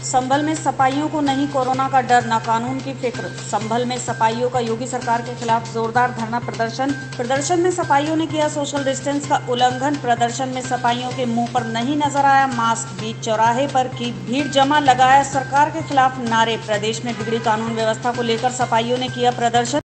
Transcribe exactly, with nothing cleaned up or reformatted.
संभल में सपाइयों को नहीं कोरोना का डर, न कानून की फिक्र। संभल में सपाइयों का योगी सरकार के खिलाफ जोरदार धरना प्रदर्शन। प्रदर्शन में सपाइयों ने किया सोशल डिस्टेंस का उल्लंघन। प्रदर्शन में सपाइयों के मुंह पर नहीं नजर आया मास्क। बीच चौराहे पर की भीड़ जमा, लगाया सरकार के खिलाफ नारे। प्रदेश में बिगड़ी कानून व्यवस्था को लेकर सपाइयों ने किया प्रदर्शन।